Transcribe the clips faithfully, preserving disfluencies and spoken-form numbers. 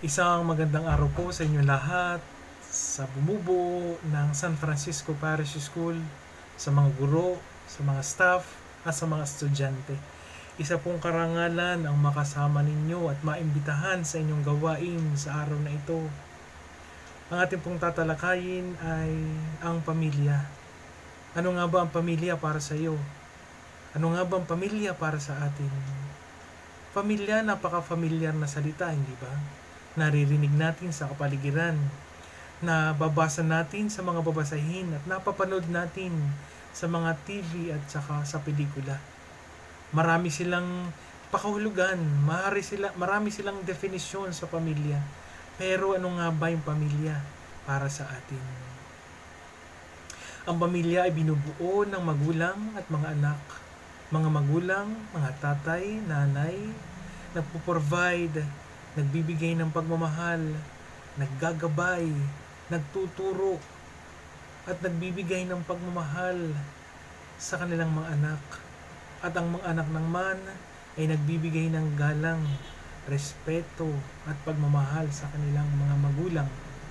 Isang magandang araw po sa inyo lahat, sa bumubuo ng San Francisco Parish School, sa mga guro, sa mga staff, at sa mga estudyante. Isa pong karangalan ang makasama ninyo at maimbitahan sa inyong gawain sa araw na ito. Ang ating pong tatalakayin ay ang pamilya. Ano nga ba ang pamilya para sa iyo? Ano nga ba ang pamilya para sa atin? Pamilya, napaka-familiar na salita, hindi ba? Naririnig natin sa kapaligiran, na babasa natin sa mga babasahin at napapanood natin sa mga T V at saka sa pelikula. Marami silang pakahulugan, marami, sila, marami silang definisyon sa pamilya. Pero ano nga ba yung pamilya para sa atin? Ang pamilya ay binubuo ng magulang at mga anak. Mga magulang, mga tatay, nanay, nagpo-provide, nagbibigay ng pagmamahal, naggagabay, nagtuturo, at nagbibigay ng pagmamahal sa kanilang mga anak. At ang mga anak naman ay nagbibigay ng galang, respeto, at pagmamahal sa kanilang mga magulang.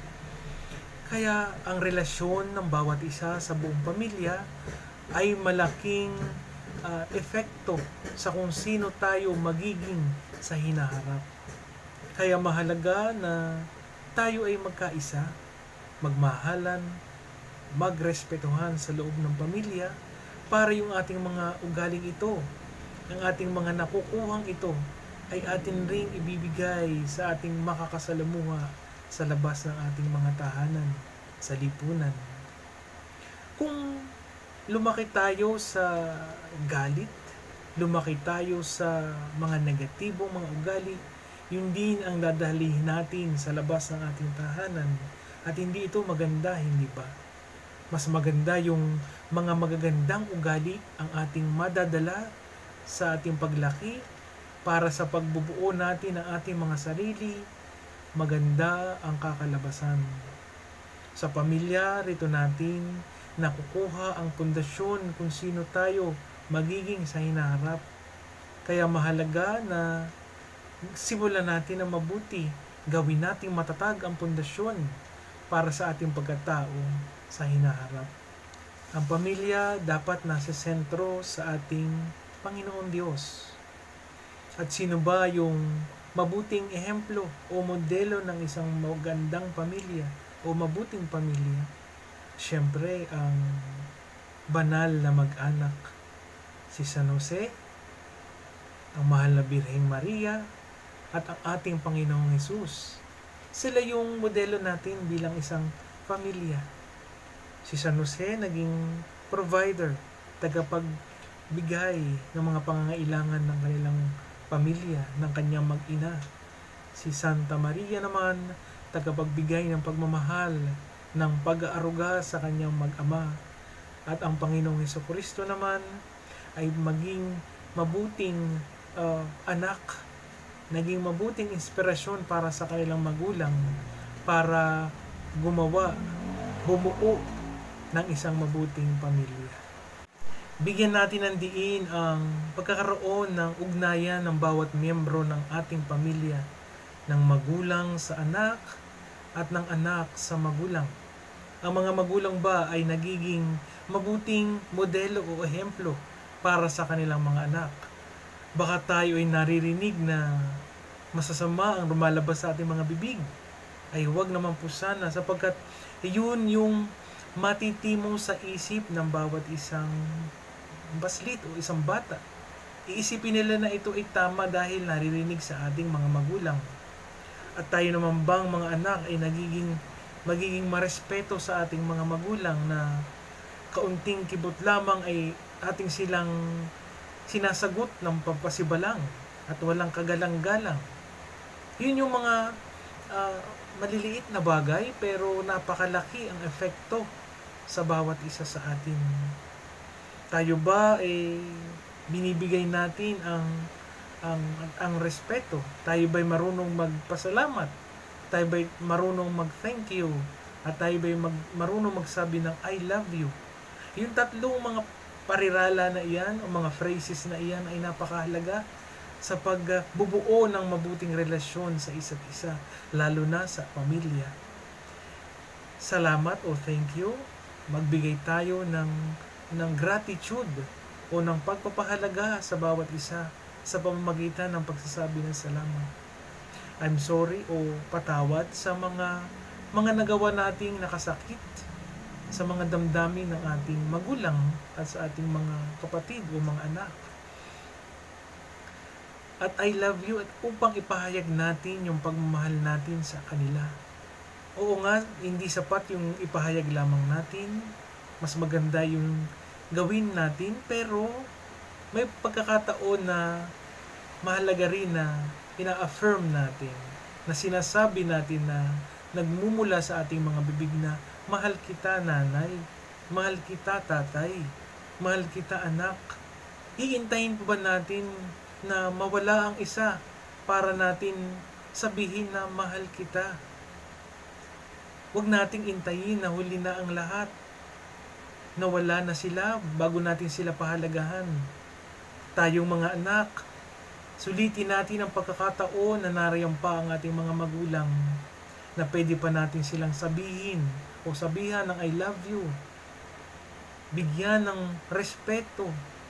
Kaya ang relasyon ng bawat isa sa buong pamilya ay malaking uh, epekto sa kung sino tayo magiging sa hinaharap. Kaya mahalaga na tayo ay magkaisa, magmahalan, magrespetuhan sa loob ng pamilya para yung ating mga ugaling ito, ang ating mga nakukuhang ito ay atin ring ibibigay sa ating makakasalamuha sa labas ng ating mga tahanan, sa lipunan. Kung lumaki tayo sa galit, lumaki tayo sa mga negatibong mga ugali, yun din ang dadalhin natin sa labas ng ating tahanan. At hindi ito maganda, hindi ba? Mas maganda yung mga magagandang ugali ang ating madadala sa ating paglaki para sa pagbubuo natin ng ating mga sarili. Maganda ang kakalabasan. Sa pamilya, rito natin nakukuha ang pundasyon kung sino tayo magiging sa hinaharap. Kaya mahalaga na simulan natin ang mabuti, gawin nating matatag ang pundasyon para sa ating pagkatao sa hinaharap. Ang pamilya dapat nasa sentro sa ating Panginoon Diyos. At sino ba yung mabuting ehemplo o modelo ng isang magandang pamilya o mabuting pamilya? Siyempre, ang banal na mag-anak, si San Jose, ang mahal na Birheng Maria, at ang ating Panginoong Hesus. Sila yung modelo natin bilang isang pamilya. Si San Jose naging provider, tagapagbigay ng mga pangangailangan ng kanilang pamilya, ng kanyang mag-ina. Si Santa Maria naman, tagapagbigay ng pagmamahal, ng pag-aaruga sa kanyang mag-ama. At ang Panginoong Hesukristo naman ay maging mabuting uh, anak, naging mabuting inspirasyon para sa kanilang magulang para gumawa, bumuo ng isang mabuting pamilya. Bigyan natin ng diin ang pagkakaroon ng ugnayan ng bawat miyembro ng ating pamilya, ng magulang sa anak at ng anak sa magulang. Ang mga magulang ba ay nagiging mabuting modelo o ehemplo para sa kanilang mga anak? Baka tayo ay naririnig na masasama ang lumalabas sa ating mga bibig. Ay huwag naman po sana, sapagkat yun yung matitimo sa isip ng bawat isang baslit o isang bata. Iisipin nila na ito ay tama dahil naririnig sa ating mga magulang. At tayo naman bang mga anak ay nagiging magiging marespeto sa ating mga magulang na kaunting kibot lamang ay ating silang sinasagot ng pampasibalang at walang kagalang-galang. Yun yung mga uh, maliliit na bagay pero napakalaki ang epekto sa bawat isa sa atin. Tayo ba eh binibigay natin ang ang ang respeto? Tayo ba'y marunong magpasalamat? Tayo ba'y marunong mag-thank you? At tayo ba'y mag, marunong magsabi ng I love you? Yung tatlong mga parirala na iyan o mga phrases na iyan ay napakahalaga sa pagbubuo ng mabuting relasyon sa isa't isa, lalo na sa pamilya. Salamat o thank you. Magbigay tayo ng, ng gratitude o ng pagpapahalaga sa bawat isa sa pamamagitan ng pagsasabi ng salamat. I'm sorry o patawad sa mga mga nagawa nating nakasakit, sa mga damdamin ng ating magulang at sa ating mga kapatid o mga anak. At I love you at upang ipahayag natin yung pagmamahal natin sa kanila. Oo nga, hindi sapat yung ipahayag lamang natin. Mas maganda yung gawin natin, pero may pagkakataon na mahalaga rin na ina-affirm natin, na sinasabi natin na nagmumula sa ating mga bibig na mahal kita nanay, mahal kita tatay, mahal kita anak. Iintayin pa ba natin na mawala ang isa para natin sabihin na mahal kita? Huwag nating intayin na huli na ang lahat, nawala na sila bago natin sila pahalagahan. Tayong mga anak, sulitin natin ang pagkakataon na nariyan pa ang ating mga magulang na pwede pa natin silang sabihin o sabihan ng I love you. Bigyan ng respeto.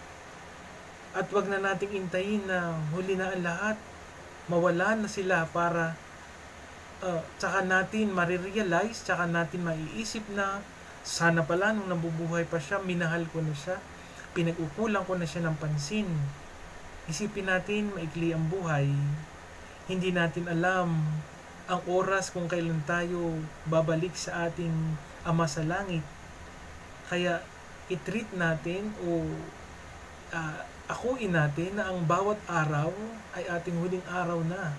At wag na nating intayin na huli na ang lahat, mawala na sila para uh, tsaka natin marirealize, tsaka natin maiisip na sana pala nung nabubuhay pa siya, minahal ko na siya, pinag-ukulang ko na siya ng pansin. Isipin natin, maikli ang buhay. Hindi natin alam ang oras kung kailan tayo babalik sa ating Ama sa Langit. Kaya i-treat natin o uh, akuin natin na ang bawat araw ay ating huling araw na.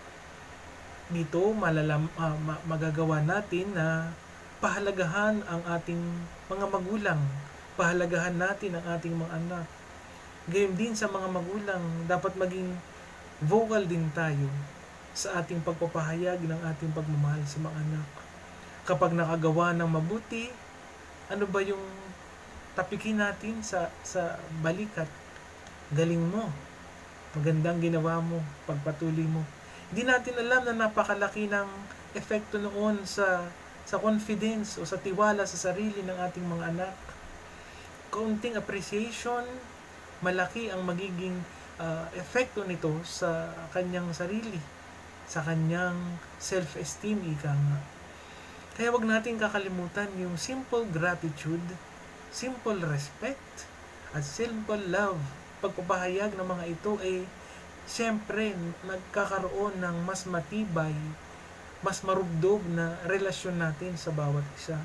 Dito malalam, uh, magagawa natin na pahalagahan ang ating mga magulang, pahalagahan natin ang ating mga anak. Gayon din sa mga magulang, dapat maging vocal din tayo sa ating pagpapahayag ng ating pagmamahal sa mga anak. Kapag nakagawa ng mabuti, ano ba yung tapikin natin sa, sa balikat? Galing mo, magandang ginawa mo, pagpatuloy mo. Hindi natin alam na napakalaki ng epekto noon sa, sa confidence o sa tiwala sa sarili ng ating mga anak. Kaunting appreciation, malaki ang magiging uh, epekto nito sa kanyang sarili, sa kanyang self-esteem, ika nga. Kaya wag natin kakalimutan yung simple gratitude, simple respect, at simple love. Pagpapahayag ng mga ito ay siyempre nagkakaroon ng mas matibay, mas marugdog na relasyon natin sa bawat isa.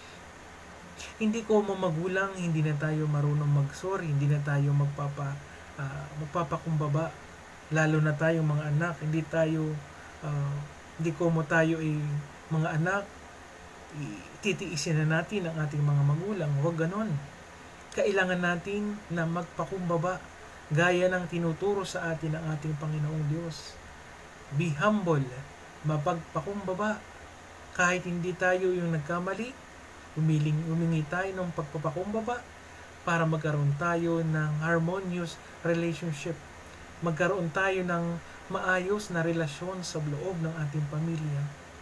Hindi ko mamagulang, hindi na tayo marunong mag-sorry, hindi na tayo magpapa, uh, magpapakumbaba. Lalo na tayong mga anak, hindi tayo, uh, hindi ko mo tayo ay mga anak, titiisin na natin ang ating mga magulang. Huwag ganon. Kailangan natin na magpakumbaba, gaya ng tinuturo sa atin ng ating Panginoong Diyos. Be humble, mapagpakumbaba. Kahit hindi tayo yung nagkamali, umiling, umingi tayo ng pagpapakumbaba para magkaroon tayo ng harmonious relationship. Magkaroon tayo ng maayos na relasyon sa loob ng ating pamilya.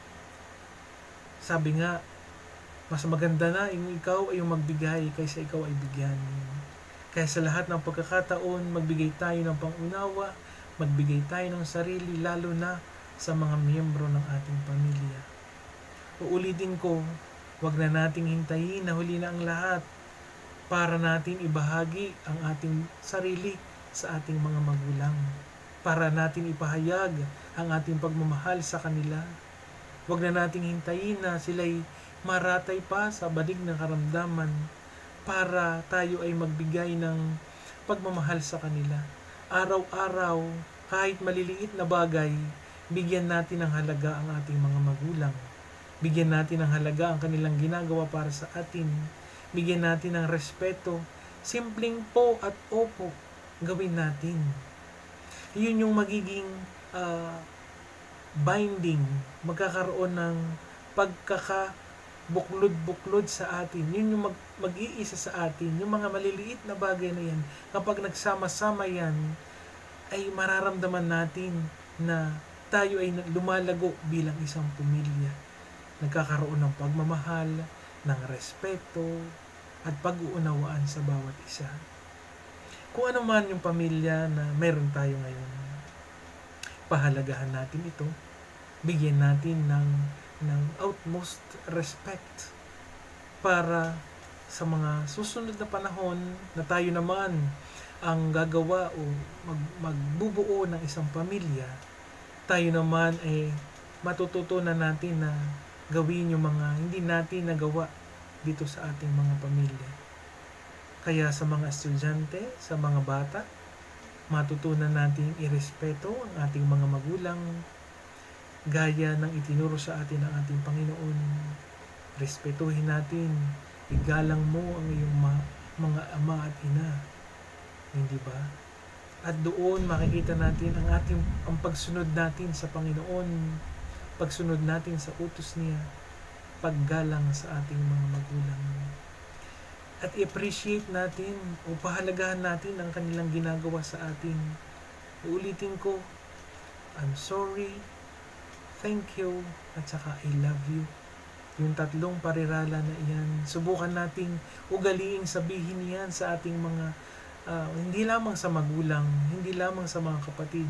Sabi nga, mas maganda na yung ikaw ay yung magbigay kaysa ikaw ay bigyan. Kaya sa lahat ng pagkakataon, magbigay tayo ng pangunawa, magbigay tayo ng sarili, lalo na sa mga miyembro ng ating pamilya. Uulitin ko, wag na nating hintayin na huli na ang lahat para natin ibahagi ang ating sarili sa ating mga magulang. Para natin ipahayag ang ating pagmamahal sa kanila. Wag na nating hintayin na sila'y maratay pa sa badig ng karamdaman para tayo ay magbigay ng pagmamahal sa kanila. Araw-araw, kahit maliliit na bagay, bigyan natin ng halaga ang ating mga magulang. Bigyan natin ng halaga ang kanilang ginagawa para sa atin. Bigyan natin ng respeto. Simpleng po at opo, gawin natin. Yun yung magiging uh, binding, magkakaroon ng pagkaka buklod-buklod sa atin. Yun yung mag, mag-iisa sa atin. Yung mga maliliit na bagay na yan, kapag nagsama-sama yan, ay mararamdaman natin na tayo ay lumalago bilang isang pamilya. Nagkakaroon ng pagmamahal, ng respeto, at pag-uunawaan sa bawat isa. Kung ano man yung pamilya na meron tayo ngayon, pahalagahan natin ito, bigyan natin ng, ng utmost respect para sa mga susunod na panahon na tayo naman ang gagawa o mag, magbubuo ng isang pamilya, tayo naman ay matututunan natin na gawin yung mga hindi natin nagawa dito sa ating mga pamilya. Kaya sa mga estudyante, sa mga bata, matutunan natin irespeto ang ating mga magulang gaya ng itinuro sa atin ng ating Panginoon. Respetuhin natin, igalang mo ang iyong ma- mga ama at ina. Hindi ba? At doon makikita natin ang ating ang pagsunod natin sa Panginoon, pagsunod natin sa utos niya, paggalang sa ating mga magulang. At i-appreciate natin o pahalagahan natin ang kanilang ginagawa sa atin. Uulitin ko, I'm sorry, thank you, at saka I love you. Yung tatlong parirala na iyan, subukan nating ugaliing sabihin yan sa ating mga, uh, hindi lamang sa magulang, hindi lamang sa mga kapatid,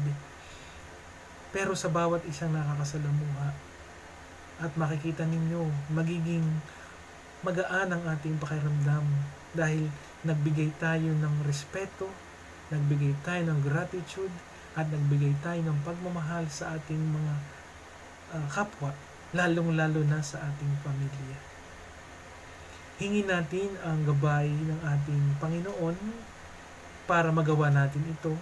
pero sa bawat isang nakakasalamuha. At makikita ninyo, magiging magaan ang ating pakiramdam dahil nagbigay tayo ng respeto, nagbigay tayo ng gratitude, at nagbigay tayo ng pagmamahal sa ating mga uh, kapwa, lalong-lalo na sa ating pamilya. Hingin natin ang gabay ng ating Panginoon para magawa natin ito,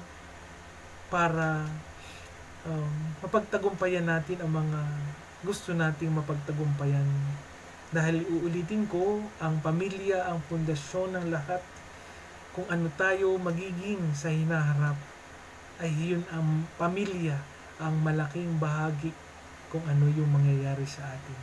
para um, mapagtagumpayan natin ang mga gusto nating mapagtagumpayan. Dahil uulitin ko, ang pamilya ang pundasyon ng lahat. Kung ano tayo magiging sa hinaharap, ay yun ang pamilya, ang malaking bahagi kung ano yung mangyayari sa atin.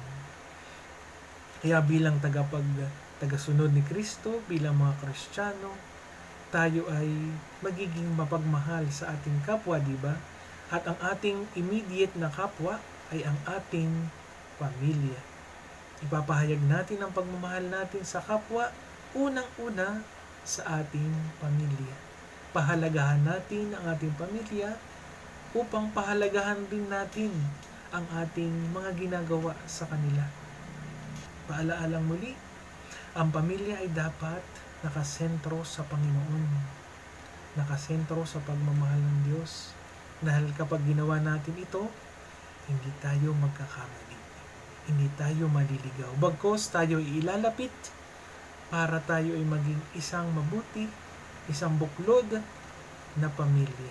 Kaya bilang tagapag, tagasunod ni Kristo, bilang mga Kristiyano, tayo ay magiging mapagmahal sa ating kapwa, di ba? At ang ating immediate na kapwa ay ang ating pamilya. Ipapahayag natin ang pagmamahal natin sa kapwa, unang-una sa ating pamilya. Pahalagahan natin ang ating pamilya upang pahalagahan din natin ang ating mga ginagawa sa kanila. Paalaalang muli, ang pamilya ay dapat nakasentro sa Panginoon, nakasentro sa pagmamahal ng Diyos. Dahil kapag ginawa natin ito, hindi tayo magkakamali, hindi tayo maliligaw. Bagkos tayo ilalapit para tayo ay maging isang mabuti, isang buklod na pamilya.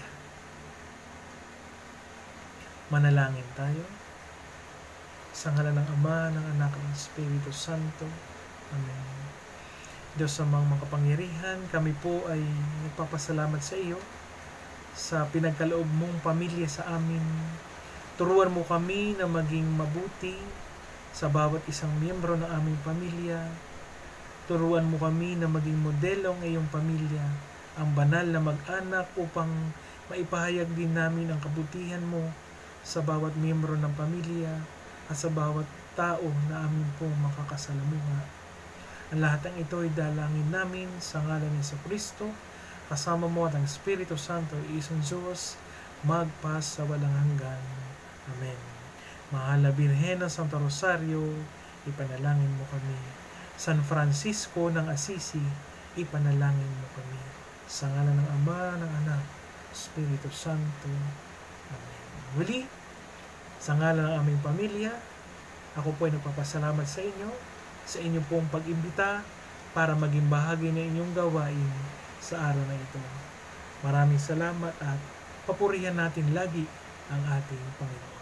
Manalangin tayo. Sa ngalan ng Ama, ng Anak, ng Espiritu Santo. Amen. Diyos amang makapangyarihan, kami po ay nagpapasalamat sa iyo sa pinagkaloob mong pamilya sa amin. Turuan mo kami na maging mabuti sa bawat isang miyembro ng aming pamilya. Turuan mo kami na maging modelo ng iyong pamilya, ang banal na mag-anak upang maipahayag din namin ang kabutihan mo sa bawat miyembro ng pamilya at sa bawat tao na amin pong makakasalamuha. Ang lahat ng ito ay dalangin namin sa ngalan ni Kristo, kasama mo at ang Espiritu Santo, isang Diyos, magpas sa walang hanggan. Amen. Mahal na Birhen ng Santo Rosario, ipanalangin mo kami. San Francisco ng Assisi, ipanalangin mo kami. Sa ngalan ng Ama, ng Anak, Espiritu Santo. Amen. Muli, sa ngalan ng aming pamilya, ako po ay nagpapasalamat sa inyo, sa inyong pong pag-imbita para maging bahagi ng inyong gawain sa araw na ito. Maraming salamat at papurihan natin lagi ang ating Panginoon.